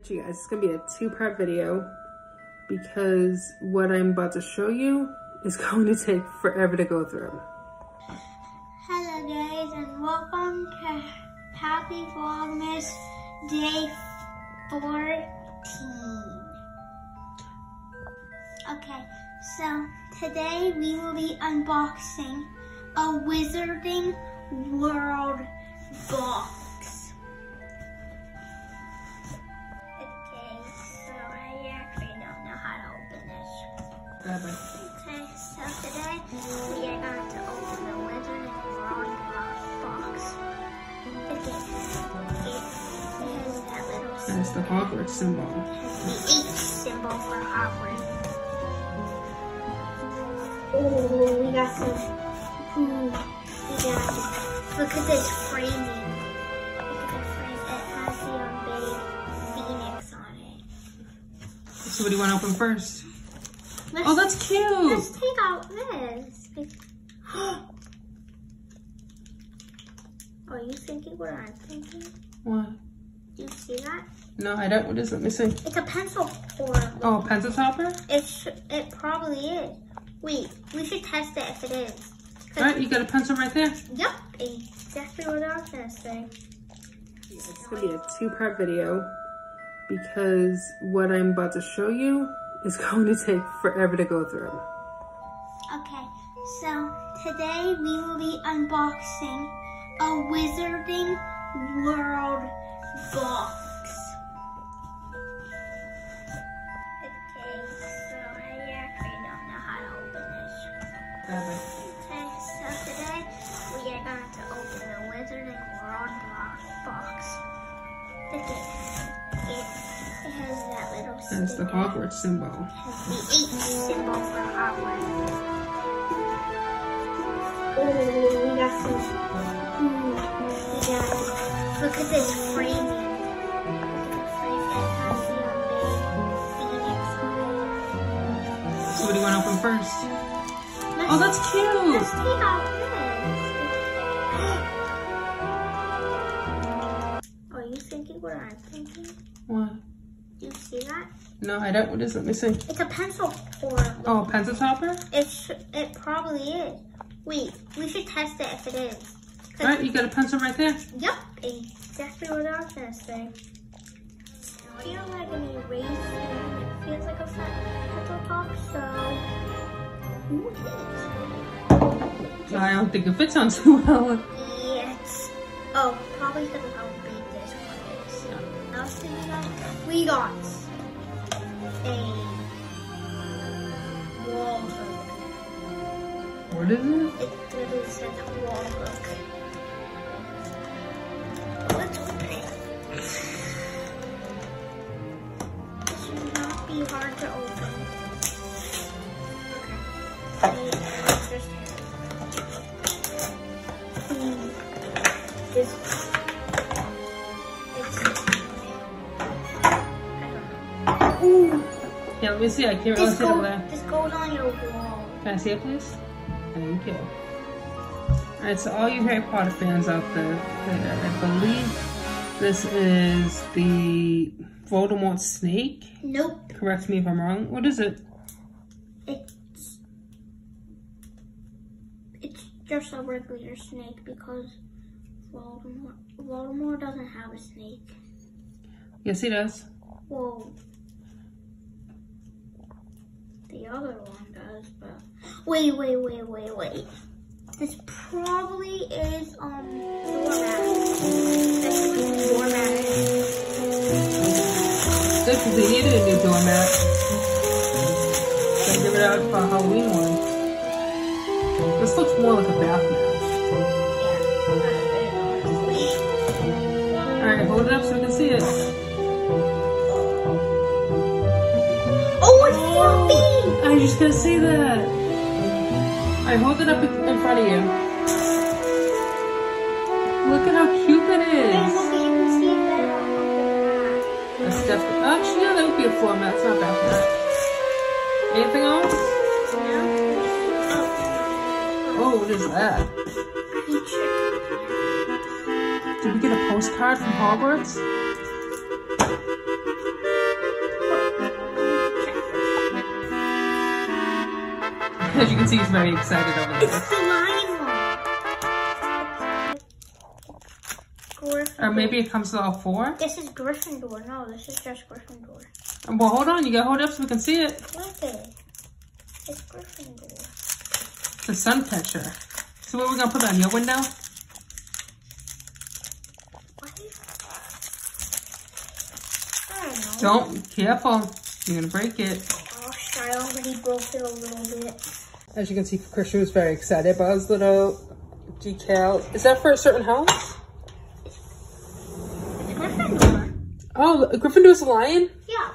You guys, it's gonna be a two-part video because what I'm about to show you is going to take forever to go through. Hello guys, and welcome to Happy Vlogmas Day 14. Okay, so today we will be unboxing a Wizarding World box. Okay, so today we are going to open the Wizarding World box. Okay, it has that little symbol. That's the Hogwarts symbol. It has the H symbol for Hogwarts. Oh, we got some. Look at this framing. Look at the frame. It has the big phoenix on it. So what do you want to open first? Let's, oh, that's cute. Let's take out this. Are you thinking what I'm thinking? What? Do you see that? No, I don't. What is it? Let me see. It's a pencil holder. Oh, a pencil topper? It probably is. Wait, we should test it if it is. All right, you got a pencil right there? Yep, exactly what I was gonna say. It's gonna be a two-part video because what I'm about to show you is going to take forever to go through. Okay, so today we will be unboxing a Wizarding World box. Okay, so I actually don't know how to open this. Okay, so today we are going to open the Wizarding World box. Okay, it has that little symbol. That's the Hogwarts symbol. It has the H symbol for Hogwarts. Oh, we got some. Look at this framing. Look at the frame. It has the big phoenix on it. So what do you want to open first? Oh, that's cute. Let's take out this. Are you thinking what I'm thinking? What? Do you see that? No, I don't. What is it? Let me see. It's a pencil holder. Oh, a pencil topper? It probably is. Wait, we should test it if it is. All right, you got a pencil right there? Yep, exactly what I was gonna say. It feels like an eraser. It feels like a pencil top, so who is it? I don't think it fits on too well. Yes. Oh, probably because of how big this one is. I was thinking that we got a wall hook. What is it? It literally says wall hook. Let's open it. It should not be hard to open. Okay. This. Ooh. Yeah, let me see. I can't really see it there. This goes on your wall. Can I see it, please? Thank you. Alright, so all you Harry Potter fans out there, I believe this is the Voldemort snake. Nope. Correct me if I'm wrong. What is it? It's just a regular snake because Voldemort doesn't have a snake. Yes, he does. Whoa. The other one does, but wait. This probably is doormat. This is doormat. Good, because they needed a new doormat. So give it out for a Halloween one. This looks more like a bath mat. Yeah. Alright, hold it up so we can see it. Oh, it's fluffy! I was just gonna say that. Alright, hold it up in front of you. Look at how cute that is. That's definitely. Actually, yeah, that would be a floor mat. It's not bath mat. Anything else? No. Oh, what is that? Did we get a postcard from Hogwarts? As you can see, he's very excited over It's this. the lion one. Or maybe it comes to all four? This is Gryffindor. No, this is just Gryffindor. Well, hold on. You gotta hold it up so we can see it. Look it. It's Gryffindor. The sun catcher. So what are we gonna put on your window? What? I don't know. Don't. Careful. You're gonna break it. Gosh, I already broke it a little bit. As you can see, Christian was very excited about his little decal. Is that for a certain house? It's Gryffindor. Oh, Gryffindor's a lion? Yeah.